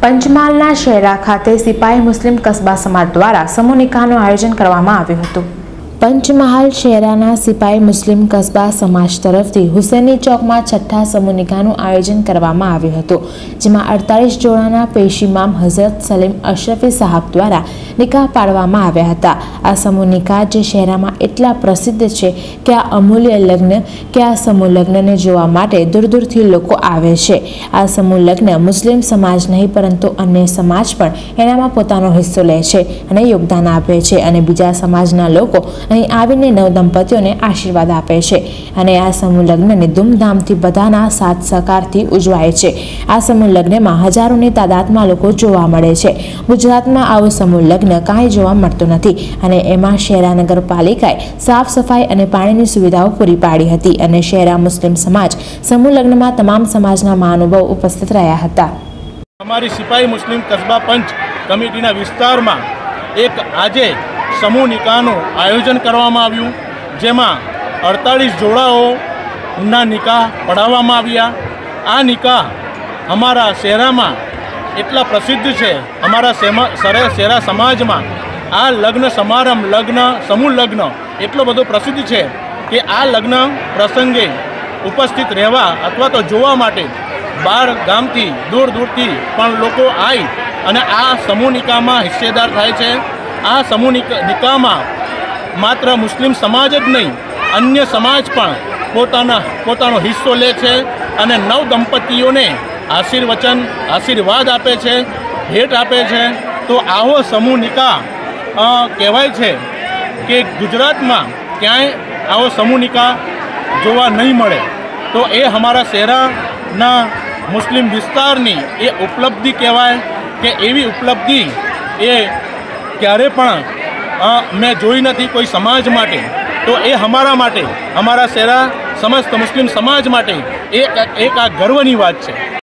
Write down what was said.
પંચમહાલના શહેરા ખાતે સિપાહી મુસ્લિમ કસ્બા સમાજ દ્વારા સમૂહ નિકાહનું આયોજન કરવામાં આવ્યું હતું। પંચમહાલ શહેરાના સિપાહી મુસ્લિમ કસ્બા સમાજ તરફથી હુસેની ચોકમાં છઠ્ઠા સમૂહ નિકાહનું આયોજન કરવામાં આવ્યું હતું, જેમાં 48 જોડાના પેશીમામ હઝરત સલીમ અશરફી સાહબ દ્વારા નિકાહ પાડવામાં આવ્યા હતા। આ સમૂહ નિકાહ જે શહેરામાં એટલા પ્રસિદ્ધ છે કે આ અમૂલ્ય લગ્ન કે આ સમૂહ લગ્નને જોવા માટે દૂર દૂરથી લોકો આવે છે। આ સમૂહ લગ્ન મુસ્લિમ સમાજ નહીં પરંતુ અન્ય સમાજ પણ એનામાં પોતાનો હિસ્સો લે છે અને યોગદાન આપે છે અને બીજા સમાજના લોકો અહીં આવીને નવદંપતીઓને આશીર્વાદ આપે છે અને આ સમૂહ લગ્નને ધૂમધામથી બધાના સાથ સહકારથી ઉજવાય છે। આ સમૂહ લગ્નમાં હજારોની તાદાદમાં લોકો જોવા મળે છે। ગુજરાતમાં આવો સમૂહ લગ્ન કાંઈ જોવા મળતો નથી અને એમાં શહેરા નગરપાલિકાએ સાફ સફાઈ અને પાણીની સુવિધાઓ પૂરી પાડી હતી અને શહેરા મુસ્લિમ સમાજ સમૂહ લગ્નમાં તમામ સમાજના મહાનુભાવો ઉપસ્થિત રહ્યા હતા। અમારી સિપાહી મુસ્લિમ કસ્બા પંચ કમિટીના વિસ્તારમાં એક આજે સમૂહ નિકાહનું આયોજન કરવામાં આવ્યું, જેમાં 48 જોડાઓના નિકાહ પઢાવવામાં આવ્યા। આ નિકાહ અમારા શહેરામાં એટલા પ્રસિદ્ધ છે, અમારા શહેરા સમાજમાં આ લગ્ન સમારંભ સમૂહ લગ્ન એટલો બધો પ્રસિદ્ધ છે કે આ લગ્ન પ્રસંગે ઉપસ્થિત રહેવા અથવા તો જોવા માટે બહાર ગામથી દૂર દૂરથી પણ લોકો આવી અને આ સમૂહ નિકાહમાં હિસ્સેદાર થાય છે। આ સમૂહ નિકાહમાં માત્ર મુસ્લિમ સમાજ જ નહીં, અન્ય સમાજ પણ પોતાનો હિસ્સો લે છે અને નવ દંપતીઓને આશીર્વાદ આપે છે, ભેટ આપે છે। તો આવો સમૂહ નિકાહ કહેવાય છે કે ગુજરાતમાં ક્યાંય આવો સમૂહ નિકાહ જોવા નહીં મળે। તો એ અમારા શહેરાના મુસ્લિમ વિસ્તારની એ ઉપલબ્ધિ કહેવાય કે એવી ઉપલબ્ધિ એ ક્યારે પણ મેં જોઈ નથી કોઈ સમાજ માટે। તો એ અમારા માટે, અમારા શહેરા સમસ્ત મુસ્લિમ સમાજ માટે એક આ ગર્વની વાત છે।